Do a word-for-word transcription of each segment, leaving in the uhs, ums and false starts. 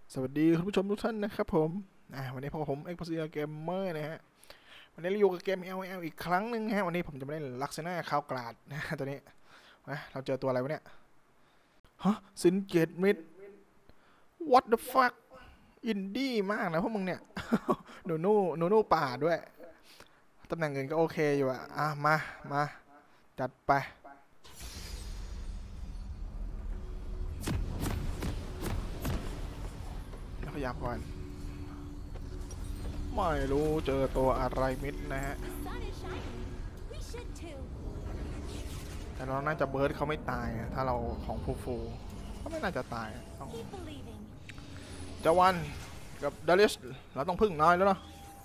สวัสดีคุณผู้ชมทุกท่านนะครับผมวันนี้พบกับผมเอ็กซ์เพรสเกมเมอร์นะฮะวันนี้เราอยู่กับเกม แอล แอล อีกครั้งหนึ่งฮะวันนี้ผมจะมาเล่นลักษณะข้าวกลาดนะตัวนี้นะเราเจอตัวอะไรวะเนี่ยฮะซินเกตมิด what the fuck อินดี้มากนะพวกมึงเนี่ยหนูนู่หนูนู่ป่าด้วยตำแหน่งเงินก็โอเคอยู่อะอ่ะมามาจัดไปพยายามก่อนไม่รู้เจอตัวอะไรมิดนะฮะแต่เราน่าจะเบิร์ดเขาไม่ตายถ้าเราของฟูฟูก็ไม่น่าจะตายต้องเจาวันกับดาริสเราต้องพึ่งน้อยแล้วเนาะ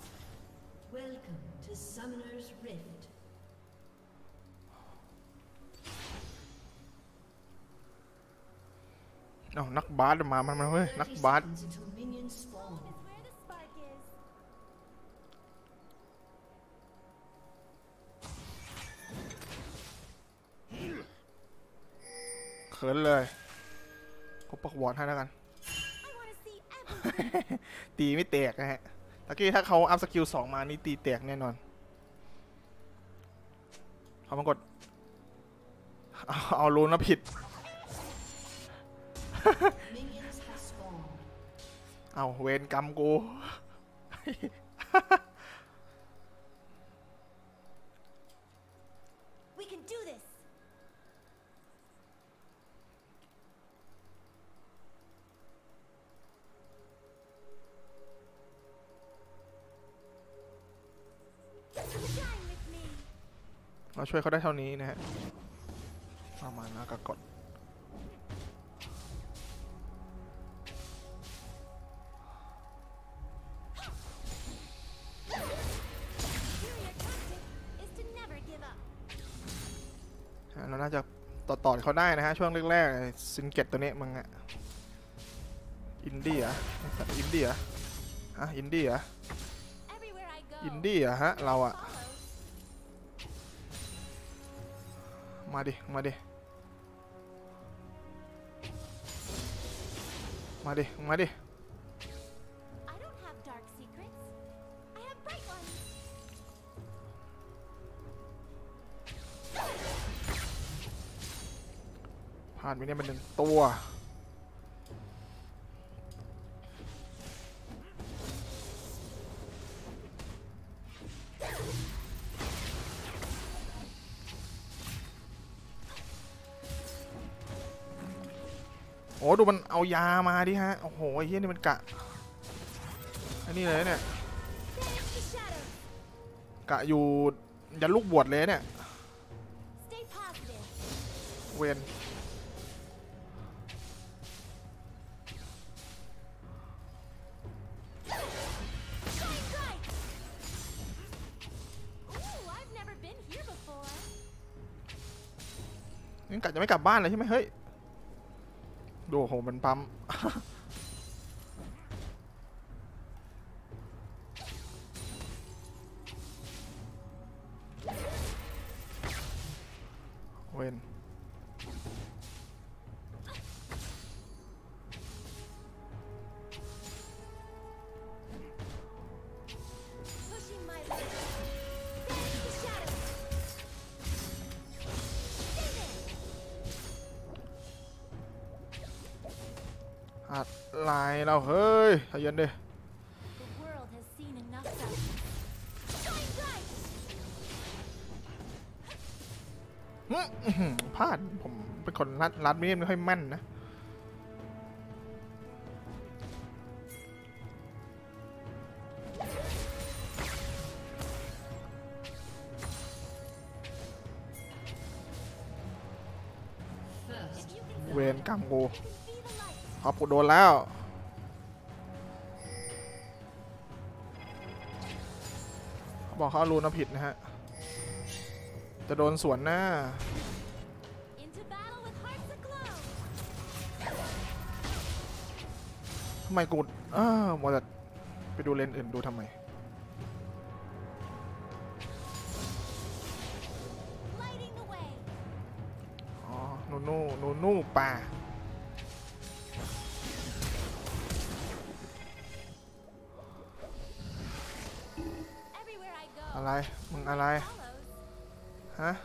เอานักบาสมามันมาเว้ยนักบาสเขินเลยก็ปักวอร์ดให้แล้วกัน ตีไม่แตกนะฮะตะกี้ถ้าเขาอัพสกิลสองมานี่ตีแตกแน่นอนเขามากดเอาเอาลูนแล้วผิด เอาเวรกรรมกูเราช่วยเขาได้เท่านี้นะฮะประมาณนั้นก็กดเราน่าจะต่อต่อเขาได้นะฮะช่วงแรกๆซินเกตตัวนี้มึงอะอินดี้อะอินดี้อะฮะอินดี้อะอินดี้อะฮะเราอะมาดิมาดิมาดิมาดิผ่านไปเนี่ยเป็นหนึ่งตัวโอ้ดูมันเอายามาดิฮะโอ้โหไอ้เหี้ยนี่มันกะอันนี้เลยเนี่ยกะอยู่ยันลูกบวชเลยเนี่ยเวนนี่กะจะไม่กลับบ้านเลยใช่ไหมเฮ้ยดูโหมันปั๊มเวนอะไรเราเฮ้ยใจเย็นดิพลาดผมเป็นคนรัดรัดไม่ไม่ค่อยแม่นนะเวรกรรมกูพอกูโดนแล้วบอกเขารู้นะผิดนะฮะจะโดนสวนหน้าทำไมกูเออมัวแต่ไปดูเลนอื่นดูทำไมอ๋อนูนูนูนูป่าอะไรมึงอะไรฮะ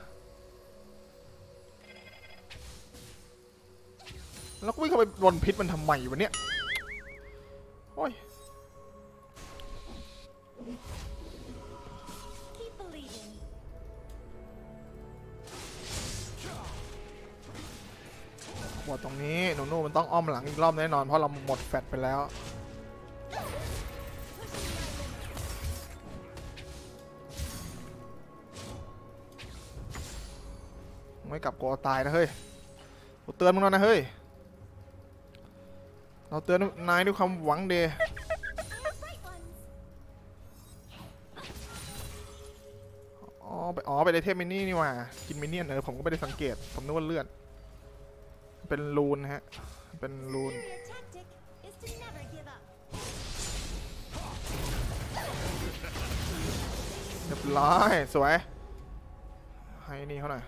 แล้วก็วิ่งเข้าไปโดนพิษมันทำไมวะเนี่ยโอ้ยบทตรงนี้หนูนูมันต้องอ้อมหลังอีกรอบแน่นอนเพราะเราหมดแฟตไปแล้วไม่กลับกลัวตายนะเฮ้ยกูเตือนมึงแล้วนะเฮ้ยเราเตือนนายด้วยความหวังเดย์อ๋อไปอ๋อไปในเทพมินี่นี่ว่ากินมินี่เออผมก็ไม่ได้สังเกตผมนึกว่าเลือดเป็นรูนฮะเป็นรูนเรียบร้อยสวยให้นี่เขาหน่อย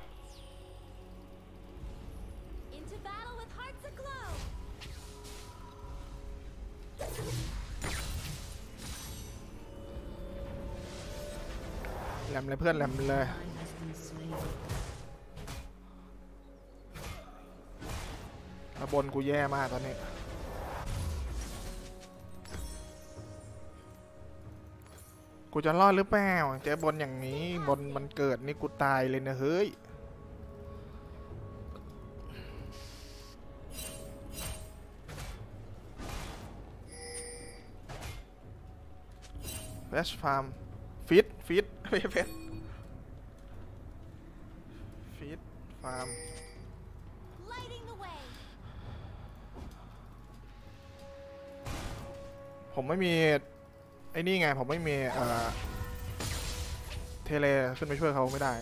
แหลมเลยเพื่อนแหลมเลยบนกูแย่มากตอนนี้กูจะรอดหรือเปล่าเจ๊บนอย่างนี้บนมันเกิดนี่กูตายเลยนะเฮ้ยเวสฟาร์มฟิตฟิตไม่ใช่เฟสฟิตฟาร์มผมไม่มีไอ้นี่ไงผมไม่มีเอ่อเทเลขึ้นไปช่วยเขาไม่ได้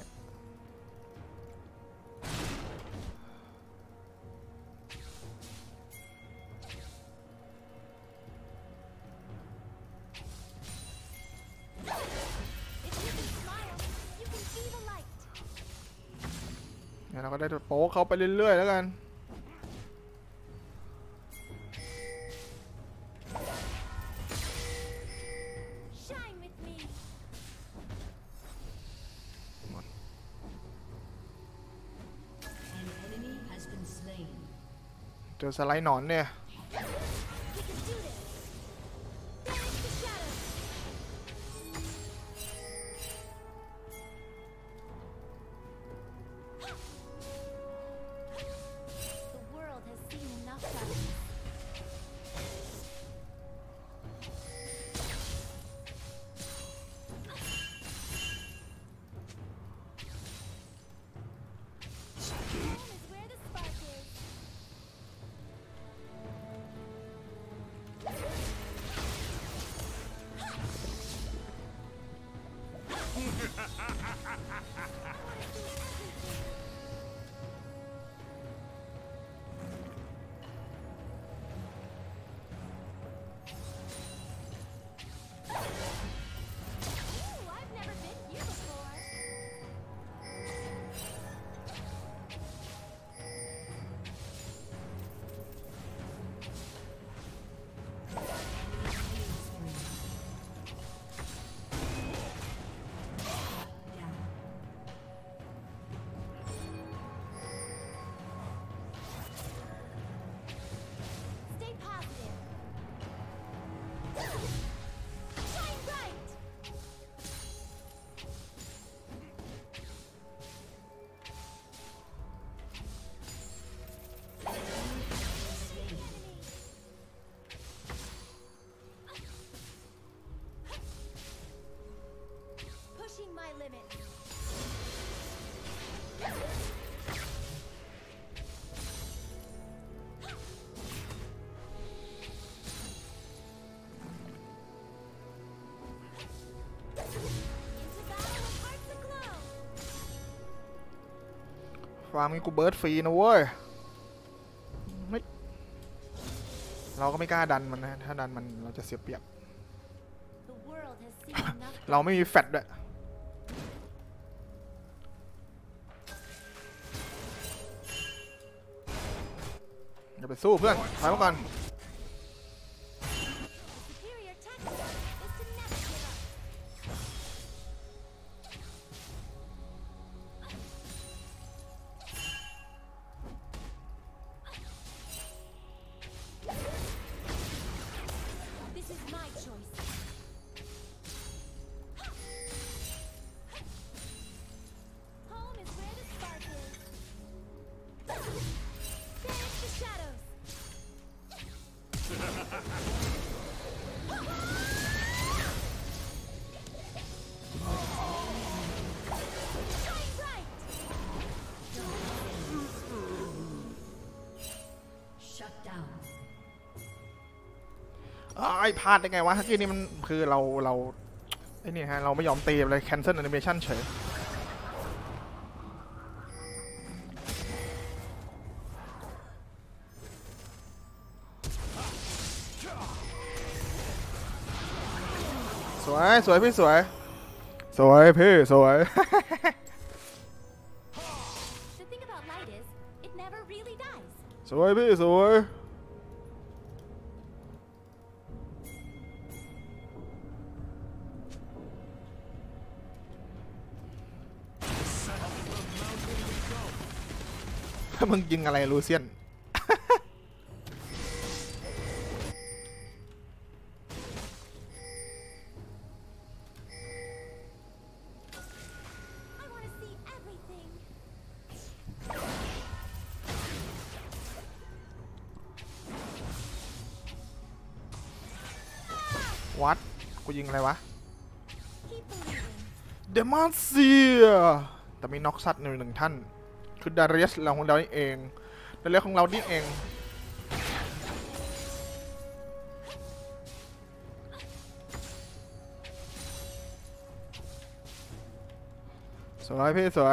เนี่ยเราก็ได้โป๊กเขาไปเรื่อยๆแล้วกันเจอสไลด์หนอนเนี่ยฟาร์มนี้กูเบิร์ดฟรีนะเว้ยไม่เราก็ไม่กล้าดันมันนะถ้าดันมันเราจะเสียเปรียบ เราไม่มีแฟตด้วยอย่าไปสู้เพื่อนถอยมาก่อนไอ้พลาดได้ไงวะที่นี่มันคือเราเราไอ้นี่ฮะเราไม่ยอมตีเลย cancel animation เฉยสวยสวยพี่สวยสวยพี่สวยสวยพี่สวยมึงยิงอะไรลูเซียนวัดกูยิงอะไรวะเดมอนเซียแต่มีน็อกซัดหนึ่งหนึ่งท่านคือดาริสเราของเรานี่เองดาริสของเรานี่เองสวยพี่สวย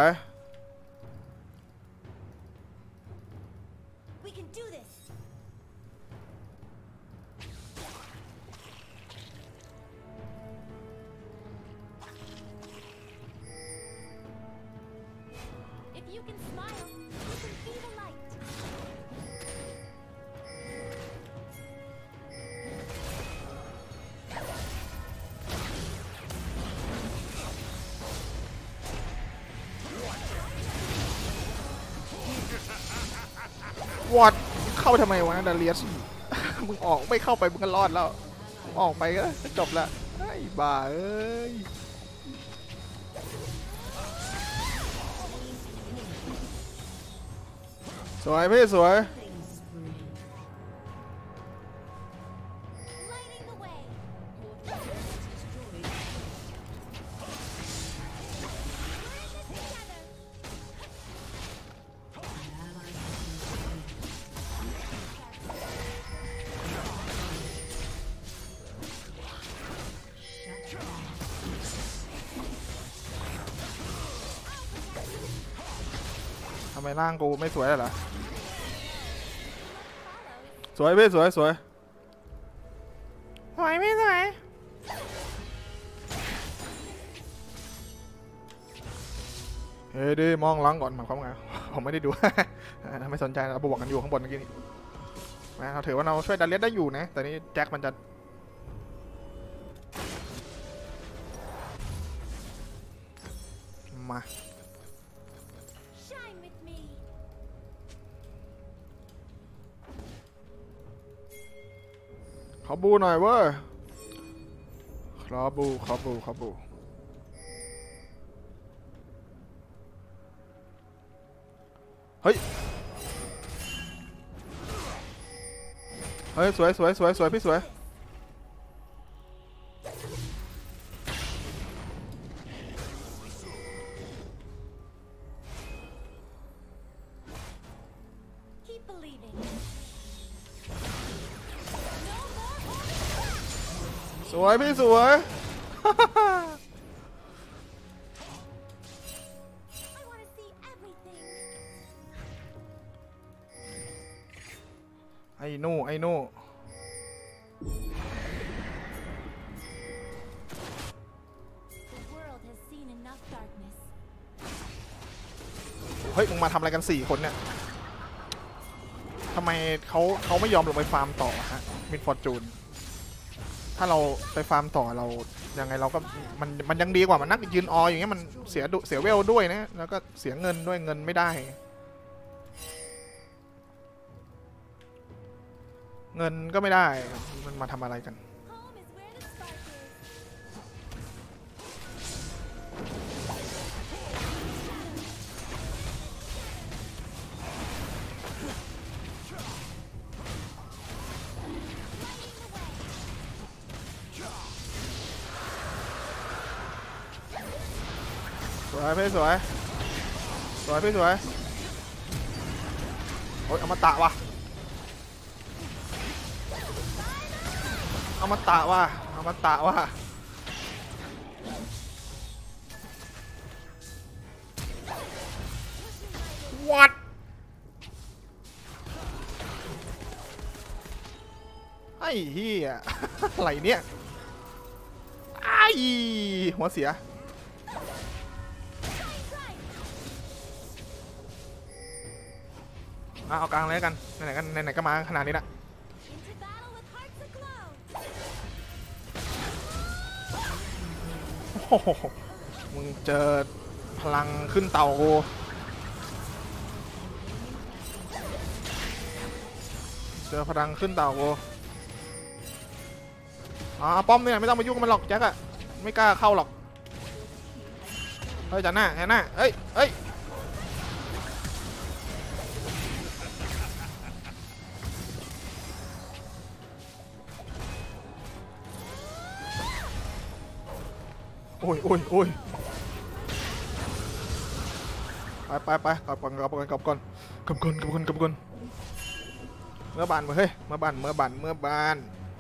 วอดเข้าไปทำไมวะดาเลียสมึงออกไม่เข้าไปมึงก็รอดแล้วออกไปก็จบละไอ้บ้าเอ้ยสวยพี่สวยทำไมร่างกูไม่สวยเหรอสวยพี่สวยสวยสวยพี่สวยเฮ้ยดิมองล้างก่อนหมายความว่าไงผมไม่ได้ดู ไม่สนใจเราบวกกันอยู่ข้างบนเมื่อกี้นี้นะเราถือว่าเราช่วยดันเลียสได้อยู่นะแต่นี่แจ็คมันจะมาขอบูหน่อยเว้ยขอบูขอบูขอบูเฮ้ยเฮ้ยสวยสวยสวยสวยพี่สวยสวยพี่สวยไอ้นู่ไอ้นู่เฮ้ยมึงมาทำอะไรกันสี่คนเนี่ยทำไมเขาเขาไม่ยอมลงไปฟาร์มต่อฮะมิดฟอร์จูนถ้าเราไปฟาร์มต่อเรายังไงเราก็มันมันยังดีกว่ามันนั่งยืนออย่างเงี้ยมันเสียเสียเวลด้วยนะแล้วก็เสียเงินด้วยเงินไม่ได้เงินก็ไม่ได้มันมาทำอะไรกันวยพี่สวยสวยพี่สวยโอ้ยอมตะว่ะอมตะว่ะอมตะว่ะวัดไอ้เหี้ยอะไรเนี่ยไอ้หัวเสียเอากลางเลยกันไหนๆกันไหนๆก็มาขนาดนี้ละโอ้โหมึงเจอพลังขึ้นเต่ากูเจอพลังขึ้นเต่ากูอ๋อป้อมเนี่ยไม่ต้องมายุ่งมันหรอกแจ็คอะไม่กล้าเข้าหรอกเฮ้ยจันหน้าจันหน้าเอ้ยเอ้ยโอ้ยโอ้ยโอ้ยไปไปไปกลับก่อนกลับก่อนกลับก่อนกลับก่อนกลับก่อนกลับก่อนเมื่อบานมาเฮ้ยเมื่อบานเมื่อบานเมื่อบาน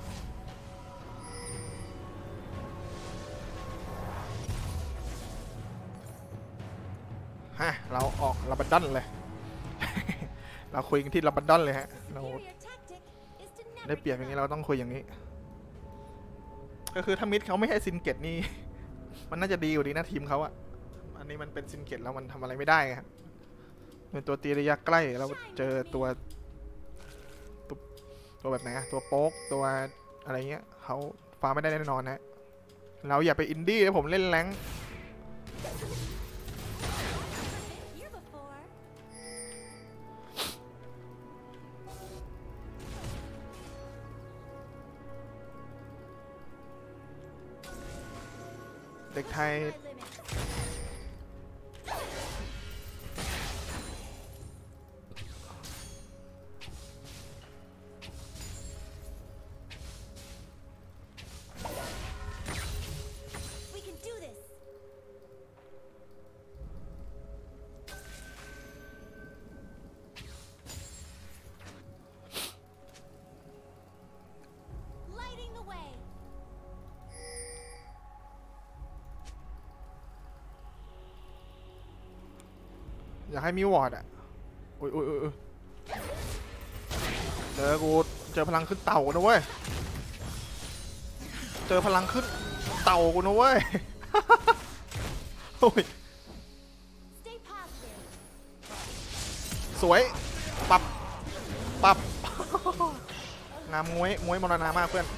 ฮะเราออกลาบันดอนเลย เราคุยกันที่ลาบันดอนเลยฮะเราได้เปรียบอย่างนี้เราต้องคุยอย่างนี้ก็คือถ้ามิดเขาไม่ให้ซินเกตนี่มันน่าจะดีอยู่ดีนะทีมเขาอะอันนี้มันเป็นซินเกตแล้วมันทำอะไรไม่ได้ไงครับเป็นตัวตีระยะใกล้เราเจอตัวตัวตัวแบบไหนอะตัวโป๊กตัวอะไรเงี้ยเขาฟ้าไม่ได้แน่นอนนะเราอย่าไปอินดี้นะผมเล่นแรงเด็กไทยอยากให้มิววอร์ดอ่ะโอ้ยโอ้ยโอ้ยเจอกูเจอพลังขึ้นเต่านะเว้ยเจอพลังขึ้นเต่ากูนะเว้ยโอ้ยสวยปับปับงามมวยมวยมรณะมากเพื่อน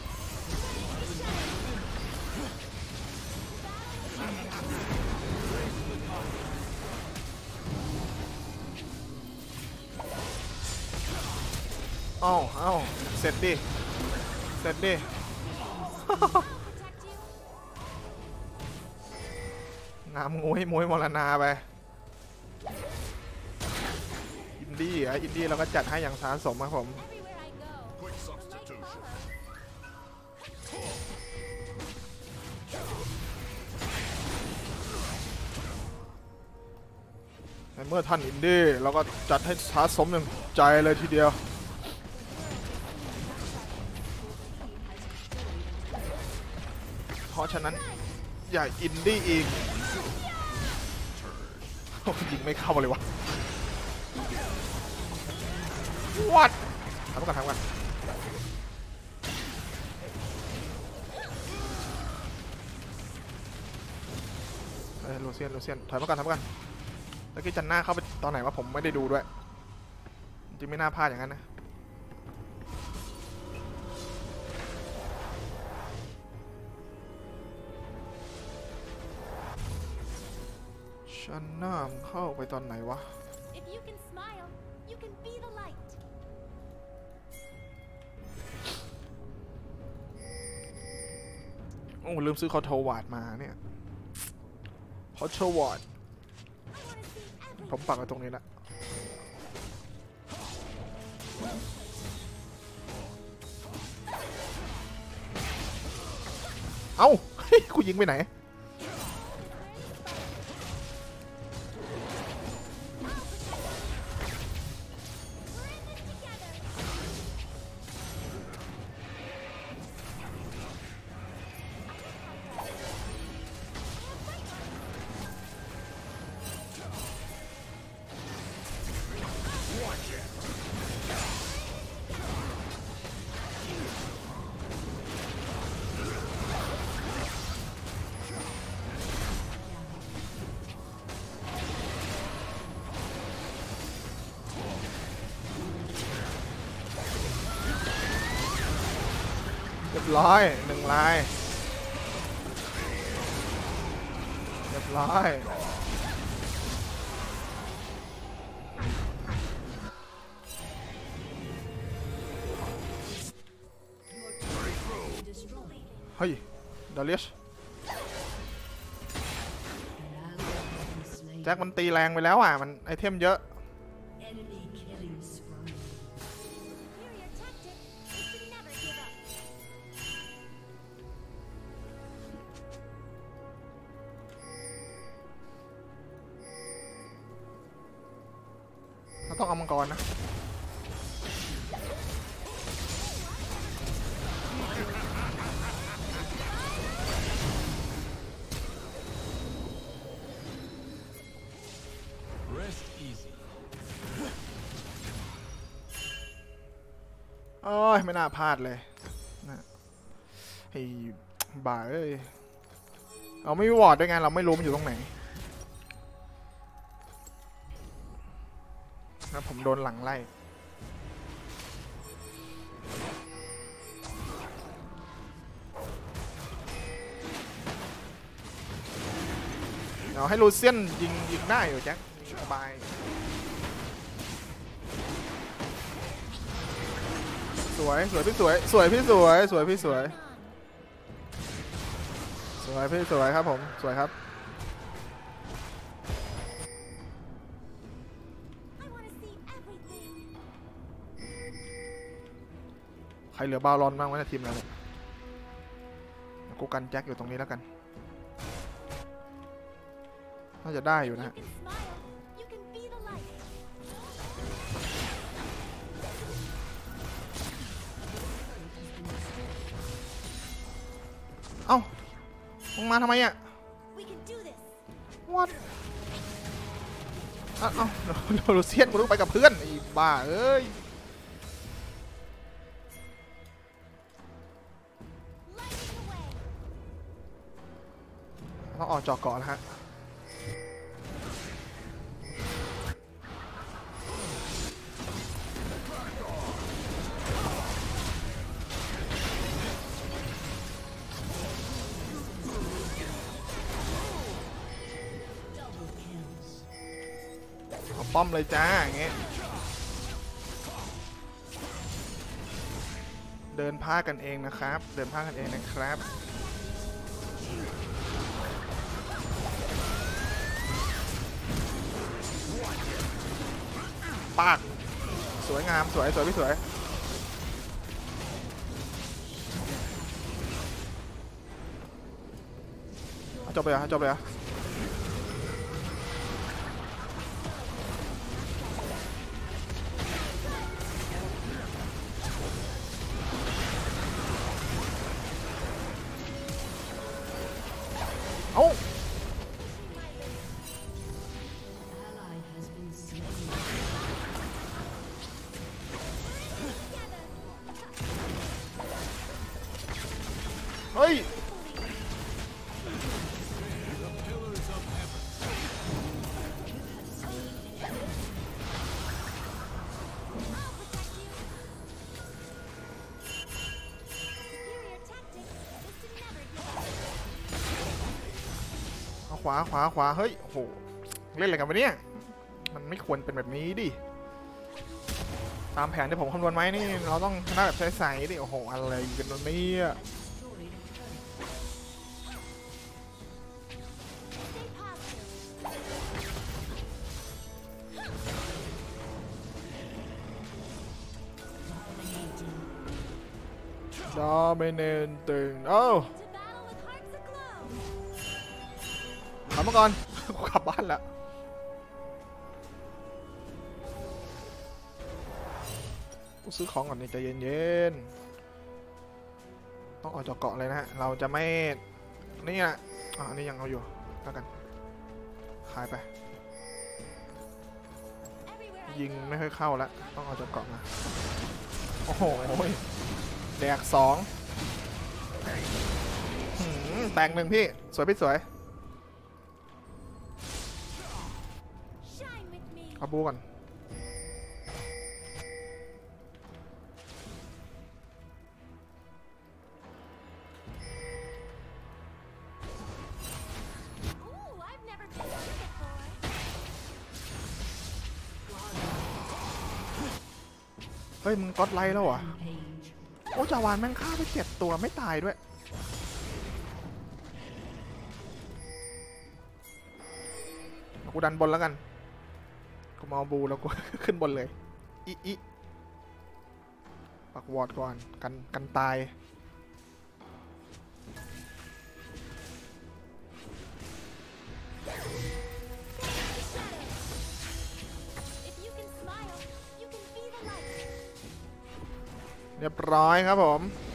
เอ้าเอ้าเสร็จดิเสร็จดิงามมวยมวยมรณะไปอินดี้อ่ะอินดี้เราก็จัดให้อย่างสาสมครับผมในเมื่อท่านอินดี้เราก็จัดให้สาสมอย่างใจเลยทีเดียวเพราะฉะนั้นอย่าอินดี้อีกยิงไม่เข้าเลยวะวัดทำกันทำกันเฮ้ยลูเซียนลูเซียนถอยมากันทำกันแล้วกี้จันหน้าเข้าไปตอนไหนวะผมไม่ได้ดูด้วยจริงไม่น่าพลาดอย่างนั้นนะชันหน้าเข้าไปตอนไหนวะโอ้ลืมซื้อคอโทวาดมาเนี่ยคอโทวาดผมปักไว้ตรงนี้ละเอ้ากูยิงไปไหนรียบร้อยหนึ่งลายเรียบร้อยเฮ้ยดาริชแจ็คมันตีแรงไปแล้วอ่ะมันไอเทมเยอะเราต้องเอามังกรนะโอ้ยไม่น่าพลาดเลยนะไอ้บ่าเอ้ยเราไม่มีวอร์ดด้วยไงเราไม่รู้มันอยู่ตรงไหนนะผมโดนหลังไล่เดี๋ยวให้ลูเซียนยิงยิงได้อยู่แจ็คสบายสวยสวยพี่สวยสวยพี่สวยสวยพี่สวยสวยพี่สวยครับผมสวยครับใครเหลือบาลอนบ้างวะในทีมเราเนี่ยกูกันแจ็คอยู่ตรงนี้แล้วกันน่าจะได้อยู่นะเอ้ามึงมาทำไมอ่ะ What เอ้าเอ้าโรเซียนกูต้องไปกับเพื่อนไอ้บ้าเอ้ยต้องออกจอกเกาะแล้วฮะป้อมเลยจ้าอย่างเงี้ยเดินผ้ากันเองนะครับเดินผ้ากันเองนะครับปากสวยงามสวยสวยพี่สวยจบเลยอ่ะจบเลยอ่ะเอ้าเฮ้ยขวาขวาขวาเฮ้ยโอ้โหเล่นอะไรกันวะเนี่ยมันไม่ควรเป็นแบบนี้ดิตามแผนที่ผมคำนวณไว้นี่เราต้องชนะแบบใสๆดิโอ้โหอะไรกันเนี่ยดอมิเนนตึงเอ้าขับมาก่อนกูกลับบ้านแล้วกูซื้อของก่อนนี่ใจเย็นๆต้องออกจากเกาะเลยนะฮะเราจะไม่นี่อ่ะอ่ะอันนี้ยังเอาอยู่แล้วกันขายไปยิงไม่ค่อยเข้าแล้วต้องออกจากเกาะมาโอ้โหแดกสองแตกหนึ่งพี่สวยพี่สวยเอาบูก่อนฮ้ยมึงก๊อตไลท์แล้วเหรอโอ้จาวานแม่งฆ่าไปเจ็ดตัวไม่ตายด้วยกูดันบนแล้วกันกูมาบูแล้วกู ขึ้นบนเลยอีอีปักวอร์ดก่อนกันกันตายเรียบร้อยครับผม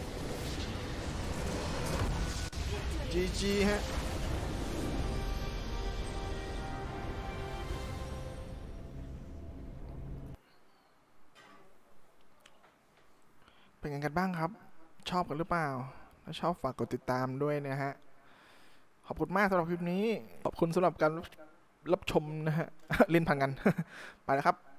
จี จี ฮะเป็นไงกันบ้างครับชอบกันหรือเปล่าถ้าชอบฝากกดติดตามด้วยนะฮะขอบคุณมากสำหรับคลิปนี้ขอบคุณสำหรับการรับชมนะฮะเล่นพันกันไปแล้วครับ